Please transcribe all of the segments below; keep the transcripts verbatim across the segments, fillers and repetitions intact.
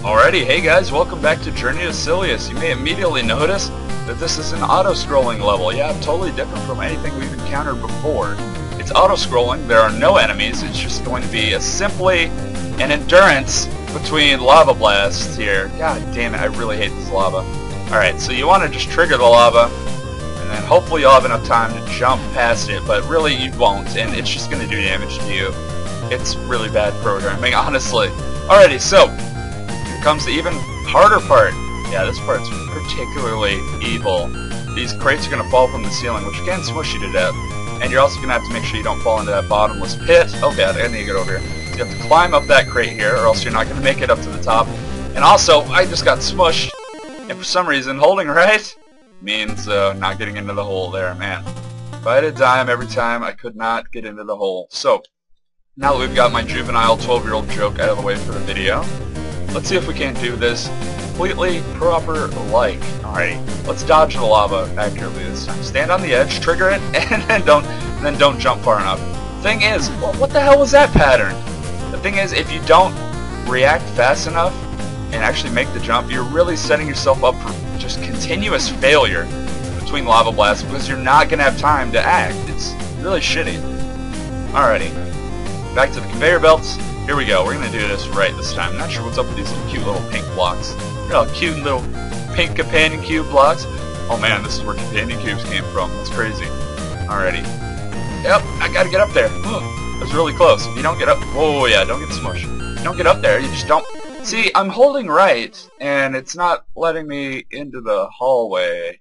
Alrighty, hey guys, welcome back to Journey to Silius. You may immediately notice that this is an auto-scrolling level. Yeah, totally different from anything we've encountered before. It's auto-scrolling, there are no enemies, it's just going to be a simply an endurance between lava blasts here. God damn it, I really hate this lava. Alright, so you want to just trigger the lava, and then hopefully you'll have enough time to jump past it, but really you won't, and it's just going to do damage to you. It's really bad programming, honestly. Alrighty, so comes the even harder part. Yeah, this part's particularly evil. These crates are going to fall from the ceiling, which can smush you to death. And you're also going to have to make sure you don't fall into that bottomless pit. Oh god, I need to get over here. You have to climb up that crate here, or else you're not going to make it up to the top. And also, I just got smushed. And for some reason, holding right means uh, not getting into the hole there, man. If I had a dime every time, I could not get into the hole. So, now that we've got my juvenile twelve-year-old joke out of the way for the video, let's see if we can't do this completely proper-like. Alrighty, let's dodge the lava accurately this time. Stand on the edge, trigger it, and then don't, and then don't jump far enough. Thing is, well, what the hell was that pattern? The thing is, if you don't react fast enough and actually make the jump, you're really setting yourself up for just continuous failure between lava blasts because you're not going to have time to act. It's really shitty. Alrighty, back to the conveyor belts. Here we go, we're going to do this right this time. I'm not sure what's up with these cute little pink blocks. They're all cute little pink companion cube blocks. Oh man, this is where companion cubes came from. That's crazy. Alrighty. Yep, I gotta get up there. That was really close. If you don't get up... Oh yeah, don't get smushed. If you don't get up there, you just don't... See, I'm holding right, and it's not letting me into the hallway.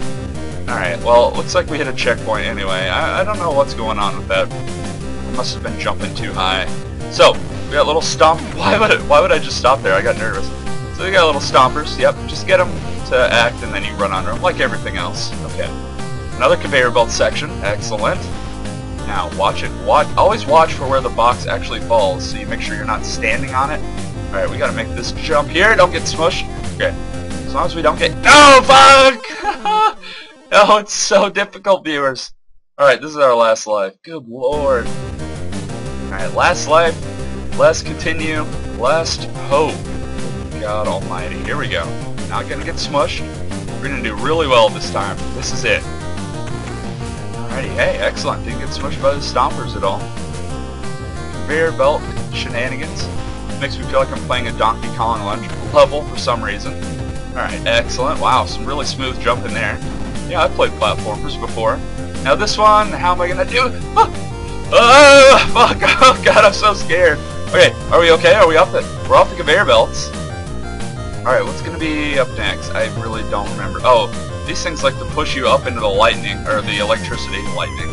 Alright, well, it looks like we hit a checkpoint anyway. I, I don't know what's going on with that. I must have been jumping too high. So, we got little stomp. Why would it, why would I just stop there? I got nervous. So we got little stompers. Yep, just get them to act, and then you run under them like everything else. Okay. Another conveyor belt section. Excellent. Now watch it. Watch. Always watch for where the box actually falls, so you make sure you're not standing on it. All right, we got to make this jump here. Don't get smushed. Okay. As long as we don't get. No, fuck! Oh, it's so difficult, viewers. All right, this is our last life. Good lord. Alright, last life, last continue, last hope. God almighty. Here we go. Not gonna get smushed. We're gonna do really well this time. This is it. Alrighty, hey, excellent. Didn't get smushed by the stompers at all. Conveyor belt shenanigans. Makes me feel like I'm playing a Donkey Kong level for some reason. Alright, excellent. Wow, some really smooth jumping there. Yeah, I've played platformers before. Now this one, how am I gonna do it? Ah! Oh, fuck! Oh, God, I'm so scared. Okay, are we okay? Are we off the... We're off the conveyor belts. Alright, what's going to be up next? I really don't remember. Oh, these things like to push you up into the lightning, or the electricity lightning.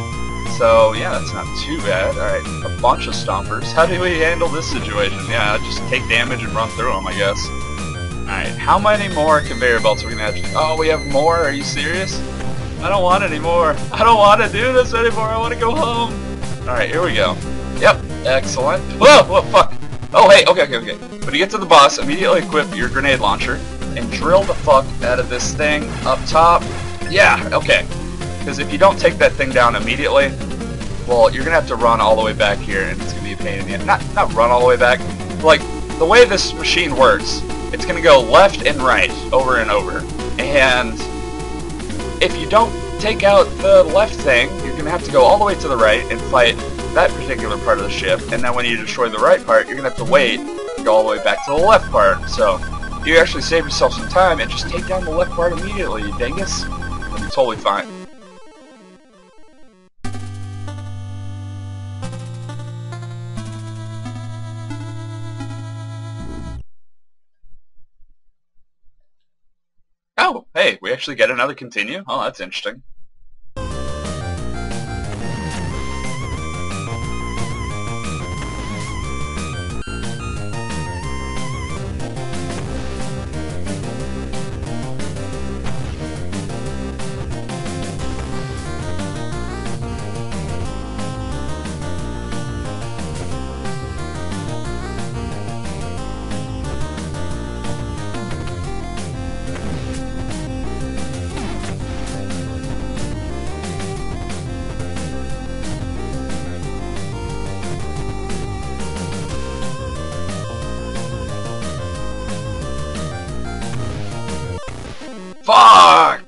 So, yeah, that's not too bad. Alright, a bunch of stompers. How do we handle this situation? Yeah, just take damage and run through them, I guess. Alright, how many more conveyor belts are we going to have to... Oh, we have more? Are you serious? I don't want any more. I don't want to do this anymore. I want to go home. Alright, here we go. Yep, excellent. Whoa, whoa, fuck. Oh, hey, okay, okay, okay. When you get to the boss, immediately equip your grenade launcher and drill the fuck out of this thing up top. Yeah, okay. Because if you don't take that thing down immediately, well, you're going to have to run all the way back here, and it's going to be a pain in the end. Not, not run all the way back. Like, the way this machine works, it's going to go left and right over and over. And if you don't take out the left thing, you're going to have to go all the way to the right and fight that particular part of the ship, and then when you destroy the right part, you're going to have to wait and go all the way back to the left part. So, you actually save yourself some time and just take down the left part immediately, you dingus. It'll be totally fine. Oh, hey, we actually get another continue? Oh, that's interesting. Fuck!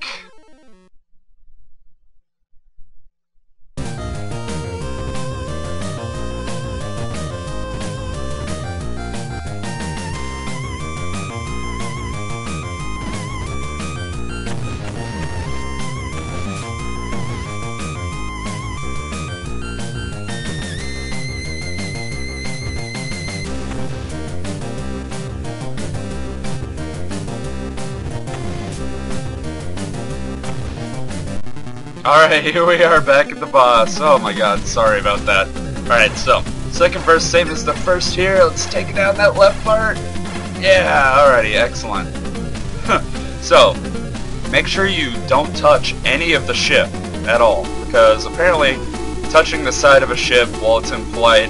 Alright, here we are back at the boss. Oh my god, sorry about that. Alright, so, second verse, same as the first here. Let's take down that left part. Yeah, alrighty, excellent. So, make sure you don't touch any of the ship at all, because apparently touching the side of a ship while it's in flight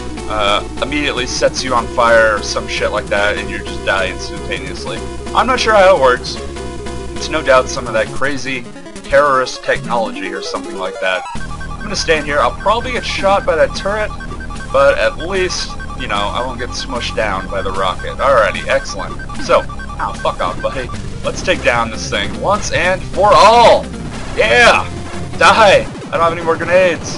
uh, immediately sets you on fire or some shit like that, and you just die instantaneously. I'm not sure how it works. It's no doubt some of that crazy terrorist technology or something like that. I'm gonna stand here. I'll probably get shot by that turret, but at least, you know, I won't get smushed down by the rocket. Alrighty, excellent. So, ow, fuck off, buddy. Let's take down this thing once and for all! Yeah! Die! I don't have any more grenades.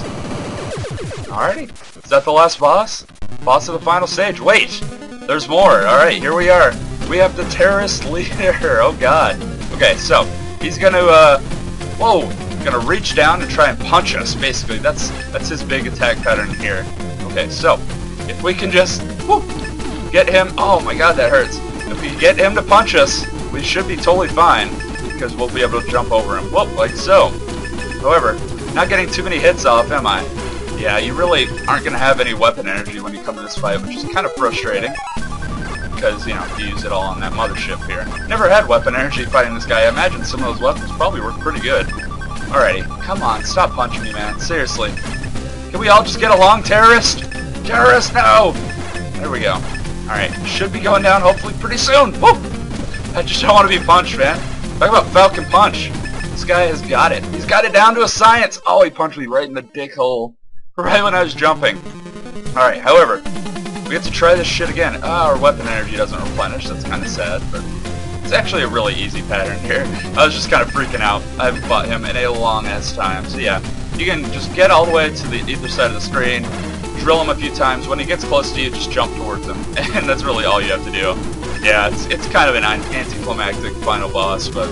Alrighty. Is that the last boss? Boss of the final stage. Wait! There's more. Alright, here we are. We have the terrorist leader. Oh god. Okay, so, he's gonna, uh... whoa! Gonna reach down and try and punch us, basically. That's that's his big attack pattern here. Okay, so, if we can just, whoo, get him... oh my god, that hurts. If we get him to punch us, we should be totally fine, because we'll be able to jump over him. Whoop, like so. However, not getting too many hits off, am I? Yeah, you really aren't gonna have any weapon energy when you come to this fight, which is kind of frustrating. Because, you know, you use it all on that mothership here. Never had weapon energy fighting this guy. I imagine some of those weapons probably work pretty good. Alrighty, come on, stop punching me, man. Seriously. Can we all just get along, terrorist? Terrorist, no! There we go. Alright, should be going down hopefully pretty soon. Woo! I just don't want to be punched, man. Talk about Falcon Punch. This guy has got it. He's got it down to a science. Oh, he punched me right in the dick hole. Right when I was jumping. Alright, however, we get to try this shit again. Ah, our weapon energy doesn't replenish. That's kind of sad, but it's actually a really easy pattern here. I was just kind of freaking out. I haven't fought him in a long-ass time. So yeah, you can just get all the way to the either side of the screen, drill him a few times. When he gets close to you, just jump towards him. And that's really all you have to do. Yeah, it's, it's kind of an anticlimactic final boss, but...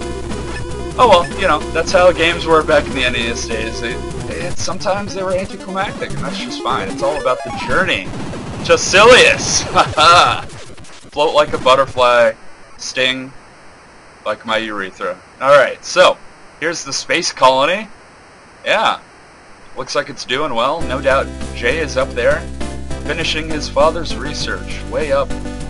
oh well, you know, that's how games were back in the N E S days. It, it, sometimes they were anticlimactic, and that's just fine. It's all about the journey. To Silius! Haha! Float like a butterfly, sting like my urethra. Alright, so, here's the space colony. Yeah, looks like it's doing well. No doubt Jay is up there, finishing his father's research, way up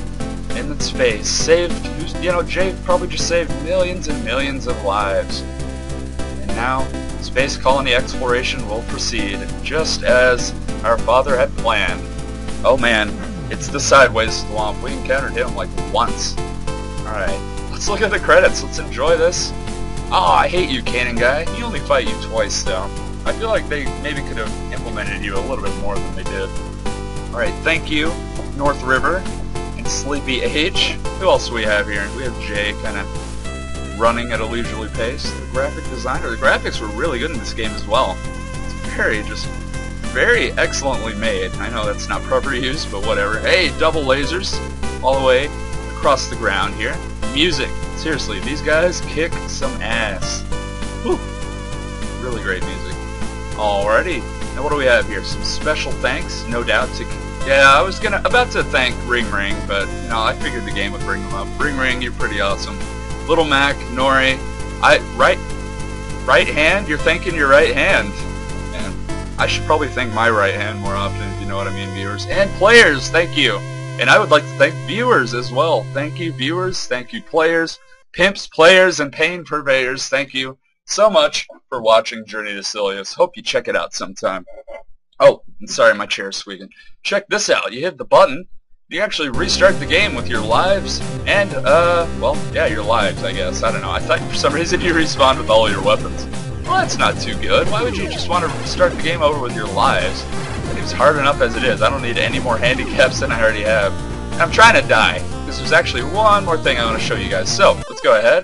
in space. Saved, you know, Jay probably just saved millions and millions of lives. And now, space colony exploration will proceed, just as our father had planned. Oh man, it's the sideways swamp. We encountered him like once. Alright, let's look at the credits. Let's enjoy this. Oh, I hate you, Cannon Guy. He only fight you twice, though. I feel like they maybe could have implemented you a little bit more than they did. Alright, thank you, North River and Sleepy H. Who else do we have here? We have Jay kind of running at a leisurely pace. The graphic designer. The graphics were really good in this game as well. It's very just... very excellently made. I know that's not proper use, but whatever. Hey, double lasers all the way across the ground here. Music. Seriously, these guys kick some ass. Whew. Really great music. Alrighty. Now what do we have here? Some special thanks, no doubt, to... yeah, I was gonna about to thank Ring Ring, but, you know, I figured the game would bring them up. Ring Ring, you're pretty awesome. Little Mac, Nori, I... right... right hand? You're thanking your right hand. Man. I should probably thank my right hand more often, if you know what I mean, viewers. And players, thank you! And I would like to thank viewers as well. Thank you, viewers. Thank you, players. Pimps, players, and pain purveyors. Thank you so much for watching Journey to Silius. Hope you check it out sometime. Oh, and sorry, my chair's squeaking. Check this out. You hit the button. You actually restart the game with your lives and, uh, well, yeah, your lives, I guess. I don't know. I thought for some reason you respawned with all your weapons. Well, that's not too good. Why would you just want to start the game over with your lives? That game's hard enough as it is. I don't need any more handicaps than I already have. I'm trying to die, because there's actually one more thing I want to show you guys. So, let's go ahead.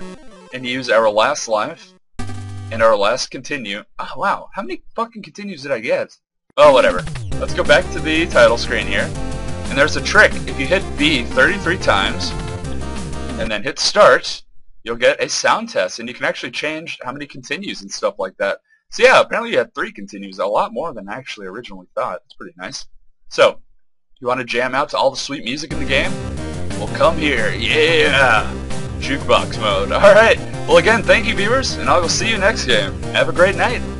and use our last life and our last continue. Oh, wow. How many fucking continues did I get? Oh, whatever. Let's go back to the title screen here. And there's a trick. If you hit B thirty-three times and then hit start, you'll get a sound test, and you can actually change how many continues and stuff like that. So yeah, apparently you had three continues, a lot more than I actually originally thought. It's pretty nice. So, you want to jam out to all the sweet music in the game? Well, come here. Yeah! Jukebox mode. Alright. Well, again, thank you, viewers, and I will see you next game. Have a great night.